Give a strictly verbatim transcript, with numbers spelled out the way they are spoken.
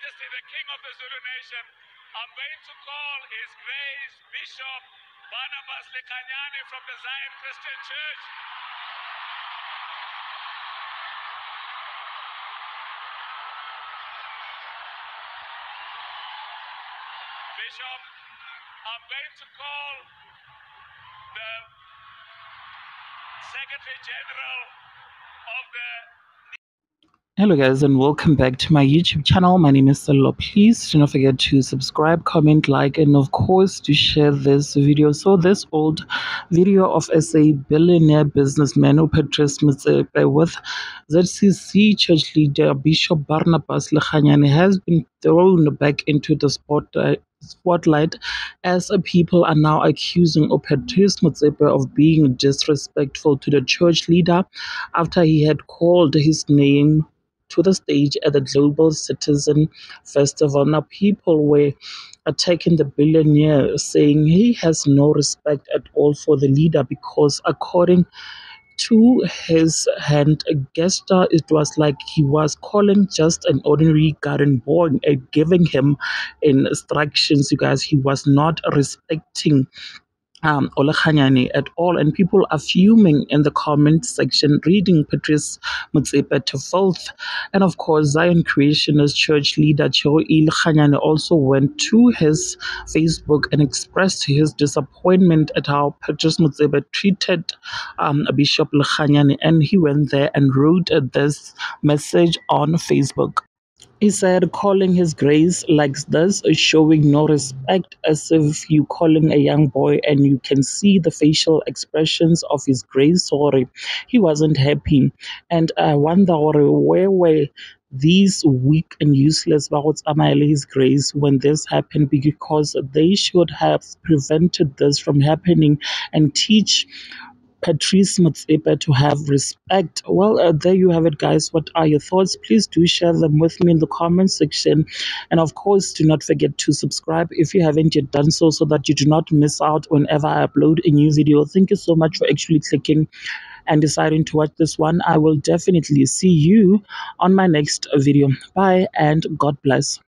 Majesty, the King of the Zulu Nation, I'm going to call His Grace Bishop Barnabas Lekanyane from the Zion Christian Church. Bishop, I'm going to call the Secretary General of the... Hello guys, and welcome back to my YouTube channel. My name is Salo. Please do not forget to subscribe, comment, like, and of course to share this video. So this old video of S A billionaire businessman Patrice Motsepe with Z C C church leader Bishop Barnabas Lekanyane has been thrown back into the spotlight spotlight as people are now accusing Patrice Motsepe of being disrespectful to the church leader after he had called his name to the stage at the Global Citizen Festival. Now, people were attacking the billionaire, saying he has no respect at all for the leader because, according to his hand gesture, it was like he was calling just an ordinary garden boy and giving him instructions. You guys, he was not respecting um, Lekanyane at all, and people are fuming in the comment section, reading Patrice Motsepe to filth. And of course, Zion Creationist Church leader Joey Lekanyane also went to his Facebook and expressed his disappointment at how Patrice Motsepe treated um, Bishop Lekanyane, and he went there and wrote uh, this message on Facebook. He said, calling his grace like this is showing no respect, as if you calling a young boy and you can see the facial expressions of his grace. Sorry, he wasn't happy. And I wonder where were these weak and useless Baruch his grace when this happened, because they should have prevented this from happening and teach Patrice Motsepe to have respect. Well, uh, there you have it, guys. What are your thoughts? Please do share them with me in the comment section. And of course, do not forget to subscribe if you haven't yet done so, so that you do not miss out whenever I upload a new video. Thank you so much for actually clicking and deciding to watch this one. I will definitely see you on my next video. Bye and God bless.